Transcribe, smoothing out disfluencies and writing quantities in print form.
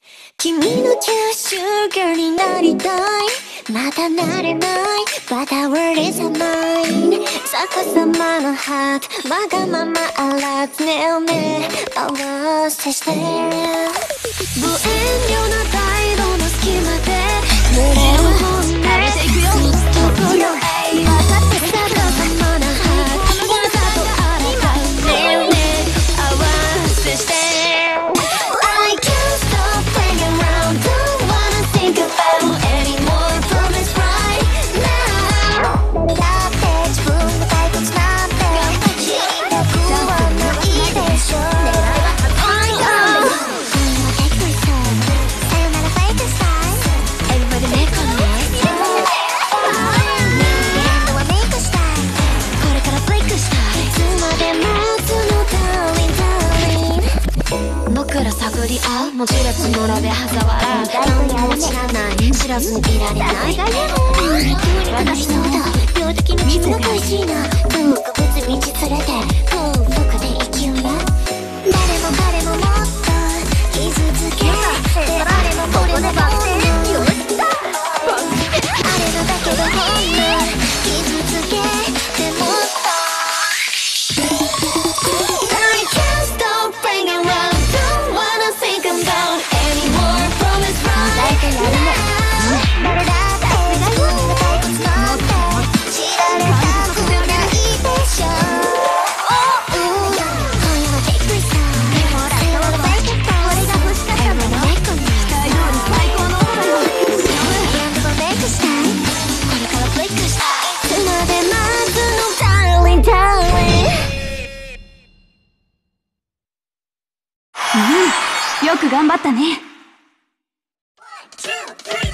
君のキャッシュガーになりたい。まだなれない But our is a mine。 逆さまのハートわがままあらずねえねえ合わせして無遠慮な態度の隙間で濡れる本音ずっとこの愛逆さまなハートわざとあらがうねえねえ合わせしてI can't stop playing around Don't wanna think about anymore Promise right now 誰だって自分の退屈なんて知りたくはないでしょ I know Take my time さよならフェイクスタイル Everybody make a noise エンドはメイクしたいこれからブレイクしたいいつまで待つの Darling Darling 僕ら探り合う文字列のろで嘲笑う何も知らない知らずにいられないどうにかなりそうだ病的に君が恋しいな特別道連れて幸福で生きようや誰も彼ももっと傷つけてあれもこれも本能あれのだけど本能傷つけてもっとI can't stop playing around Don't wanna think about anymore Promise right now 誰だって自分の退屈なんて知られたくないでしょ今夜は Take my time さよならバイケット俺が欲しかったのよ期待通り最高のオーラよヤングはメイクしたいこれからブレイクしたいいつまで待つの Darling Darling よく頑張ったね。 1, 2, 3